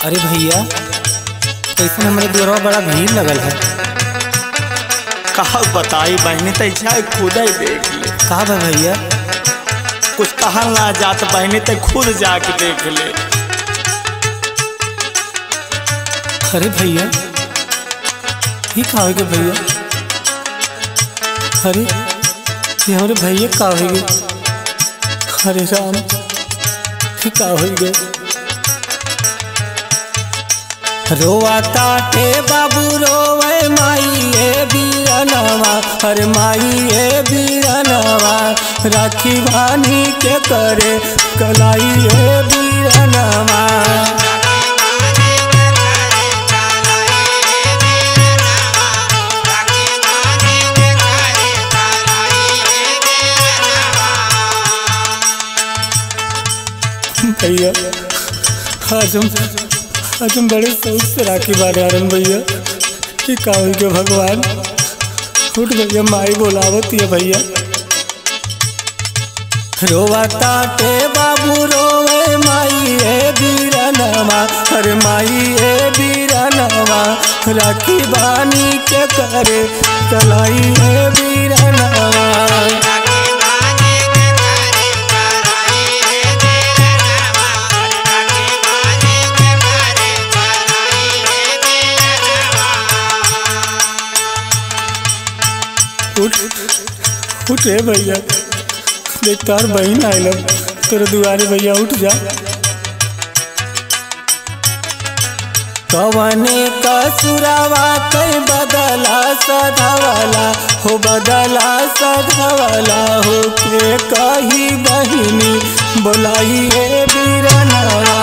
अरे भैया कैसे हमारे द्वारा बड़ा भीड़ लगल है। कहा बताई बहनी तय जाए खुद ही देख ले। कहा बा भैया कुछ कहा ना जात बहनी तय खुद जाके देख ले। अरे भैया ये का होगे भैया। अरे ये हमारे भैया का होगे। अरे राम ये का होगे। रोवाता टे बाबू रोवे माई ए बीरनवा। अरे माई ए बीरनवा राखी बानी के करे कलाई ए बीरनवा। भैया आज हम बड़े शौक से राखी बांधे आ रहे भैया। ये का हो गया भगवान। उठ भैया माई बोलावत है भैया। रोवाता टे बाबू रोवे माई ए बीरनवा। अरे माई ए बीरनवा राखी बानी के करे कलाई ए बीरनवा। उठ रे भैया देख तार बहन आयल तेरे दुआरे भैया उठ जा। कवने का सुरावा कई बदला सधावाला हो बदला सधावाला हो के कही बहिनी बोलाई ए बीरनवा।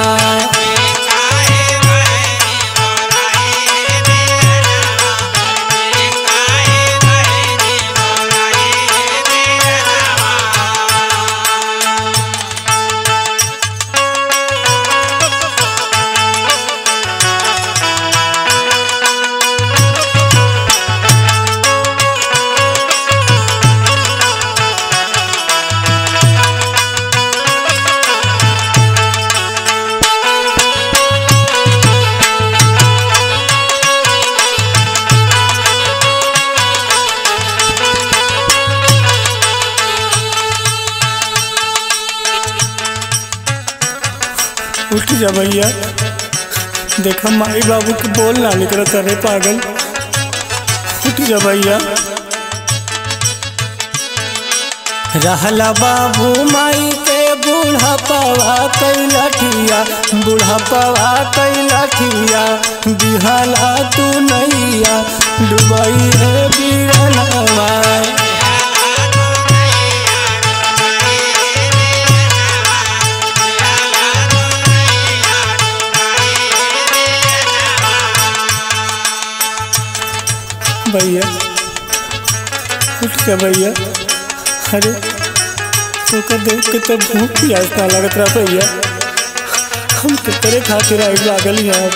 उठ जा भैया देखा माई बाबू के बोल ना निकल करे पागल। उठ जा भैया। रहला बाबू माई के बूढ़ा पवा कई लठिया बूढ़ा पवा कई लठिया दिहला तू नैया डुबई है बीरनवा। भैया उठ जा भैया। अरे तो देख के तो भूख प्यास ना लगत रहा भैया। हम तो तेरे खातिर आई लागल यहाँ।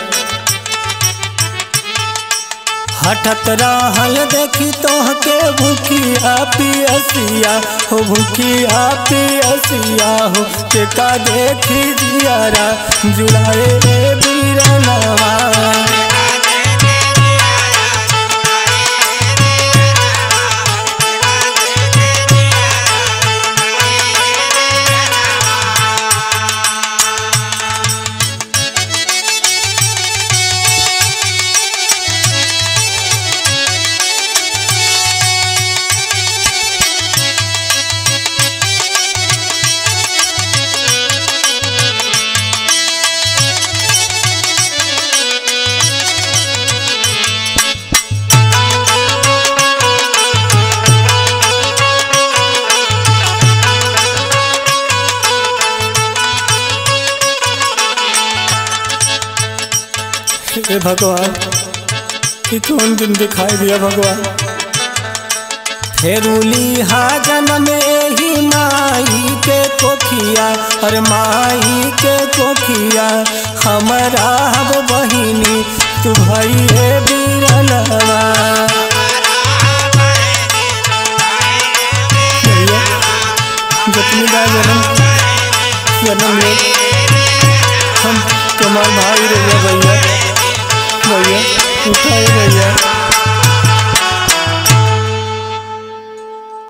हटत रहल देखी तोहके भूखिया पियसिया हो भूखिया पियसिया हो के का देखी जियारा जुड़ाए रे बीरनवा। हे भगवान ये कौन दिन दिखाई दिया भगवान। फेरुली हाजन में ही माई के कोखिया। अरे माई के कोखिया हमारा अब बहिनी तू भाई है बीरनवा। जितनी बार जन्म ले हम तुम्हार भाई रहिए भैया। भैया उठाए भैया।